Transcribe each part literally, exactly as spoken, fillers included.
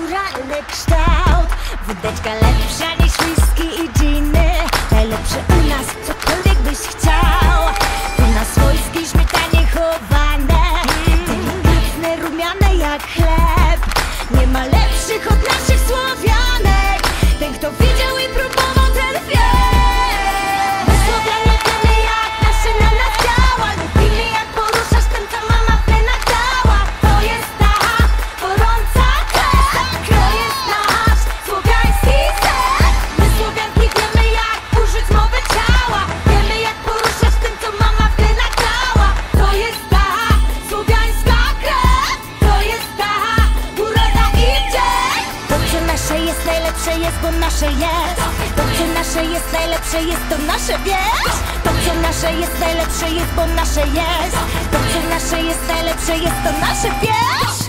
naturalny kształt. Wódeczka lepsza niż whisky i dżiny. Najlepsze u nas, cokolwiek byś chciał. Tu na swojskiej śmietanie chowane, delikatne, rumiane jak chleb. Nie ma lepszych od naszych Słowianek. Ten, kto widział i próbował, ten wie. My Słowianie wiemy, jak nasze na nas działa. Lubimy, jak poruszasz tym, co mama w plenach dała. To jest ta gorąca krew, to jest nasz słowiański ser. My Słowianki wiemy, jak użyć mowy ciała. Wiemy, jak poruszać tym, co mama w plenach dała. To jest ta słowiańska krew, to jest ta uroda i wdzięk. To, co nasze jest najlepsze, jest, bo nasze jest. To, co nasze jest najlepsze, jest, to nasze, wiesz. To, co nasze jest najlepsze, jest, bo nasze jest. To, co nasze jest najlepsze, jest, to nasze, wiesz.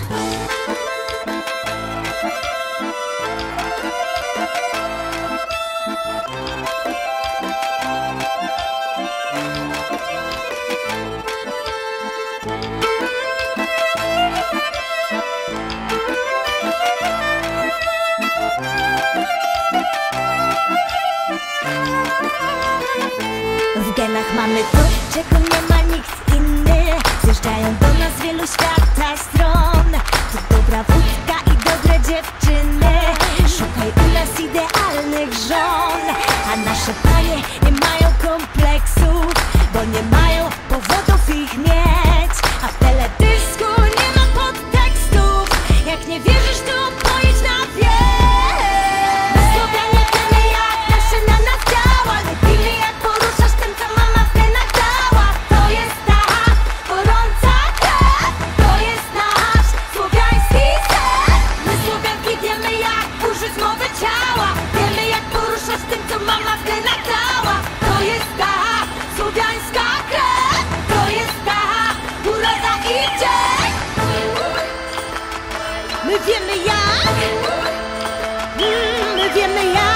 W genach mamy to, czego nie ma nikt inny. Zjeżdżają do nas z wielu świata stron. To dobra wódka i dobre dziewczyny. Szukaj u nas idealnych żon. A nasze panie nie mają kompleksów, bo nie mają powodów ich mieć. A w teledysku nie ma podtekstów. Jak nie wierzysz, to pojedź na wieś. My Słowianie wiemy, jak nasze na nas działa. Lubimy, jak poruszasz tym, co mama w plenach dała. To jest ta gorąca krew, to jest nasz słowiański ser. My Słowianki wiemy, jak użyć mowy ciała. Wiemy, jak poruszać tym, co mama w plenach dała. To jest ta słowiańska krew, to jest ta uroda i wdzięk. My wiemy jak, mm, my wiemy jak.